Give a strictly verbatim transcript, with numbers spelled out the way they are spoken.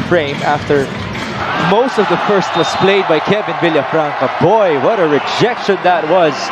frame after most of the first was played by Kevin Villafranca. Boy, what a rejection that was.